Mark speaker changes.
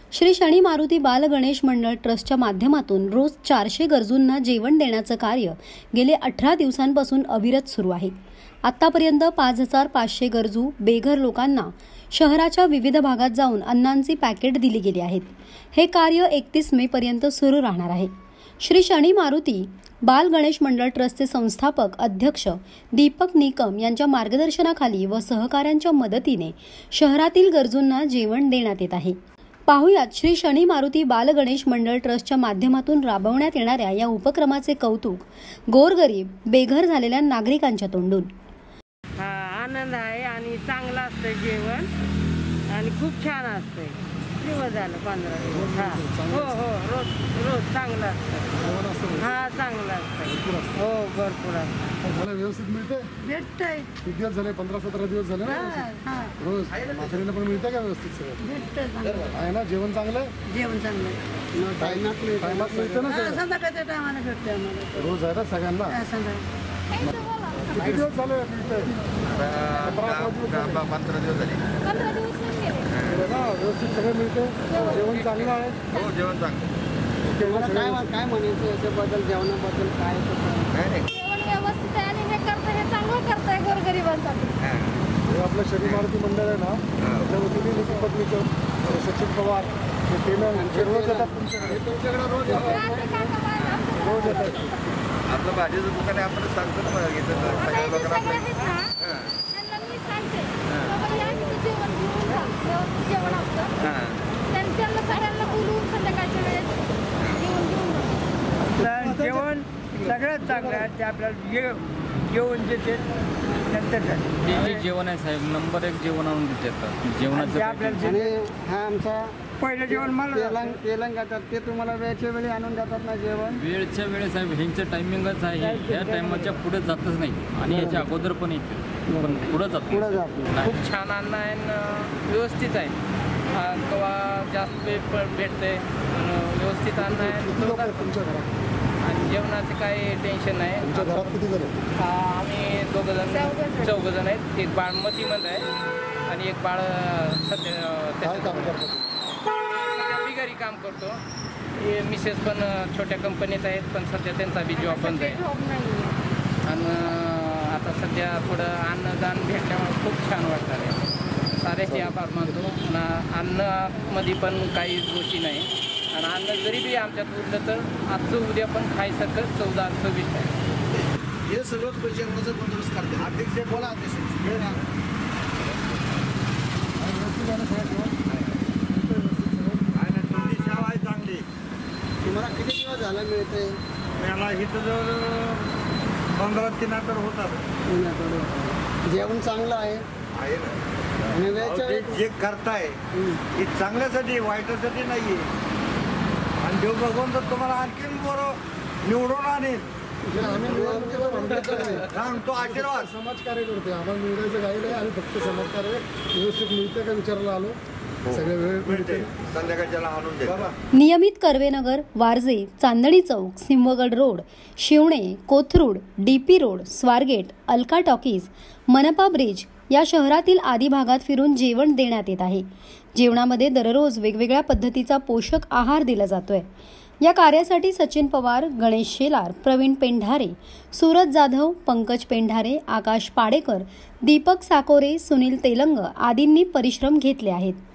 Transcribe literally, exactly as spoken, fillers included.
Speaker 1: श्री शनी मारुती बाल गणेश मंडळ ट्रस्टच्या माध्यमातून रोज चारशे गरजूंना जेवण देण्याचं कार्य गेले अठरा दिवसांपासून अविरत सुरू आहे। आतापर्यंत पाच हजार पाचशे गरजू बेघर लोकांना शहराच्या विविध भागात जाऊन अन्नांची पॅकेट दिली गेली आहेत। हे कार्य एकतीस मे पर्यंत सुरू राहणार आहे। श्री शनी मारुती बाल गणेश मंडळ ट्रस्टचे संस्थापक अध्यक्ष दीपक निकम यांच्या मार्गदर्शनाखाली व सहकाऱ्यांच्या मदतीने शहरातील गरजूंना जेवण देण्यात येत आहे। पाहुयात श्री शनी मारुती बाल गणेश मंडळ ट्रस्टच्या माध्यमातून राबवण्यात येणाऱ्या या उपक्रमाचे कौतुक गोरगरीब बेघर झालेल्या नागरिकांच्या तोंडून।
Speaker 2: हा आनंद आहे आणि चांगलं असतं जेवण आणि खूप छान असतं। दिवस झालं पंधरा दिवस। हा हो हो रोज रोज चांगलं असतं। हा चांगलं असतं। हो भरपूर असतं।
Speaker 3: व्यवस्थित मिळते
Speaker 2: भेटतंय।
Speaker 3: किती दिवस झाले? पंधरा सतरा दिवस झाले ना रोज म्हातारीला पण मिळतं का व्यवस्थित सगळं?
Speaker 2: भेटतंय
Speaker 3: आहे ना जेवण चांगलं?
Speaker 2: जेवण चांगलं
Speaker 3: टायमात मिळतं ना सगळं?
Speaker 2: संध्याकाळच्या टायमाला भेटतंय आम्हाला।
Speaker 3: रोज आहे ना सगळ्यांना?
Speaker 2: संध्याकाळी
Speaker 3: किती दिवस झाले मिळतंय?
Speaker 4: पंधरा दिवस झाले
Speaker 3: ना व्यवस्थित सगळं मिळतं? जेवण चांगलं आहे?
Speaker 4: हो जेवण चांगलं।
Speaker 2: काय काय म्हणायचं याच्याबद्दल जेवणाबद्दल काय?
Speaker 5: जेवण व्यवस्थित आहे आणि हे करतं हे चांगलं करतंय गोरगरिबांसाठी।
Speaker 3: हे आपलं शनी मारुती मंडळ आहे ना त्या वतीने दीपक निकम सचिन पवार हे तीन रोज येतात तुमच्याकडे? तुमच्याकडे रोज येतात रोज येतात
Speaker 4: आपलं भाजीचं दुकान आहे आपण सांगतो ना घेतो सगळ्या लोकांना।
Speaker 5: मी सांगते बाबा या इथे जेवण घेऊन जा, व्यवस्थित जेवण असतं। त्यांना सगळ्यांना बोलवून संध्याकाळच्या वेळेस जेवण घेऊन जा।
Speaker 2: जेवण सगळ्यात चांगलं आहे ते आपल्याला जे जेवण देते नंतर
Speaker 6: जे जे जेवण आहे साहेब नंबर एक जेवण आणून देतात जेवणाचं
Speaker 2: आपल्याला
Speaker 7: आणि हा आमचा
Speaker 2: पहिलं जेवण मला
Speaker 7: तेलंग तेलंग घेतात ते तुम्हाला वेळच्या वेळी आणून देतात ना जेवण?
Speaker 6: वेळच्या वेळेस साहेब ह्यांचं टायमिंगच आहे ह्या टायमाच्या पुढे जातच नाही आणि याच्या अगोदर पण येते पण पुढे जात
Speaker 7: पुढे जात
Speaker 2: खूप छान अन्न आहे व्यवस्थित आहे। किंवा जास्त भेटते व्यवस्थित अन्न आहे
Speaker 3: तुमच्या घरात
Speaker 2: आणि जेवणाचं काही टेन्शन नाही।
Speaker 3: तुमच्या घरात किती जण?
Speaker 2: हा आम्ही दोघं जण चौघ जण आहेत। एक बाळ मतीमध्ये आहे आणि एक बाळ सध्या
Speaker 3: काय काम करतात?
Speaker 2: सध्या बिगारी काम करतो। हे मिसेस पण छोट्या कंपनीत आहेत पण सध्या त्यांचा बी जॉब बंद आहे आणि आता सध्या थोडं अन्नदान भेटल्यामुळे खूप छान वाटणार आहे। साऱ्याचे आभार मानतो ना। अन्नामध्ये पण काही दोषी नाही आणि अन्न जरी बी आमच्यात उरलं तर आजचं उद्या पण खायसारखं चौदा चवीस आहे।
Speaker 4: हे सगळं जेवणाचं बंदोबस्त करते अध्यक्ष बोला अध्यक्ष तुमची सेवा आहे चांगली।
Speaker 7: तुम्हाला किती दिवस झाला मिळते?
Speaker 4: मला इथं जवळ पंधरा तीन आठवड होतात।
Speaker 7: जेवण चांगलं आहे
Speaker 4: आहे ना
Speaker 7: आणि वेळच्या वेळी
Speaker 4: जे करताय हे चांगल्यासाठी वाईटासाठी नाहीये आणि देव बघून जर तुम्हाला आणखीन बरं निवडून आणेल सांगतो आशीर्वाद।
Speaker 3: समाजकार्य करते आम्हाला निवडायचं काही नाही आणि फक्त समाजकार्य व्यवस्थित मिळते का विचारायला आलो सगळे वेळ मिळते
Speaker 4: संध्याकाळच्याला आणून दे।
Speaker 1: नियमित Karvenagar Warje Chandni Chowk Sinhagad road Shivane Kothrud DP road Swargate Alka talkies मनपा ब्रिज या शहरातील आदी भागात फिरून जेवण देण्यात येत आहे। जेवणामध्ये दररोज वेगवेगळ्या पद्धतीचा पोषक आहार दिला जातोय। या कार्यासाठी सचिन पवार गणेश शेलार प्रवीण पेंढारे सूरज जाधव पंकज पेंढारे आकाश पाडेकर दीपक साकोरे सुनील तेलंग आदींनी परिश्रम घेतले आहेत।